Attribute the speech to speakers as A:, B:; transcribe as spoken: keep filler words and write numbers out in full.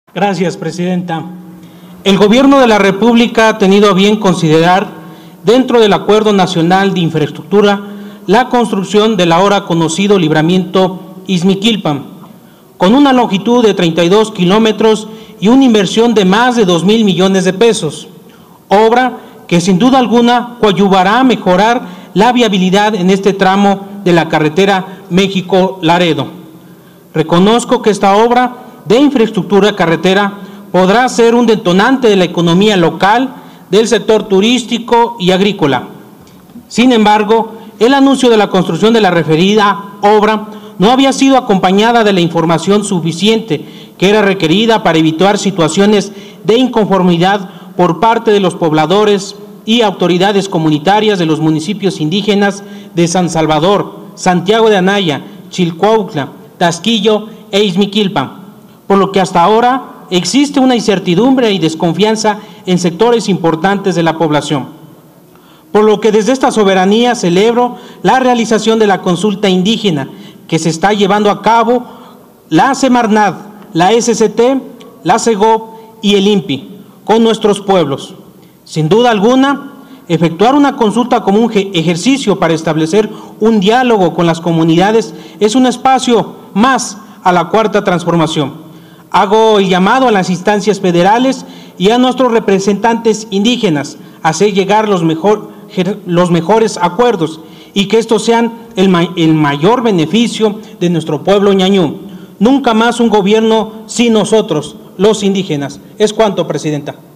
A: Gracias, Presidenta. El Gobierno de la República ha tenido a bien considerar, dentro del Acuerdo Nacional de Infraestructura, la construcción del ahora conocido libramiento Ixmiquilpan, con una longitud de treinta y dos kilómetros y una inversión de más de dos mil millones de pesos, obra que sin duda alguna coadyuvará a mejorar la viabilidad en este tramo de la carretera México-Laredo. Reconozco que esta obra de infraestructura carretera podrá ser un detonante de la economía local, del sector turístico y agrícola. Sin embargo, el anuncio de la construcción de la referida obra no había sido acompañada de la información suficiente que era requerida para evitar situaciones de inconformidad por parte de los pobladores y autoridades comunitarias de los municipios indígenas de San Salvador, Santiago de Anaya, Chilcuautla, Taxquillo e Ixmiquilpan, por lo que hasta ahora existe una incertidumbre y desconfianza en sectores importantes de la población. Por lo que desde esta soberanía celebro la realización de la consulta indígena que se está llevando a cabo la Semarnat, la S C T, la Segov y el I N P I con nuestros pueblos. Sin duda alguna, efectuar una consulta como un ejercicio para establecer un diálogo con las comunidades es un espacio más a la cuarta transformación. Hago el llamado a las instancias federales y a nuestros representantes indígenas a hacer llegar los, mejor, los mejores acuerdos y que estos sean el, el mayor beneficio de nuestro pueblo ñañú. Nunca más un gobierno sin nosotros, los indígenas. Es cuanto, Presidenta.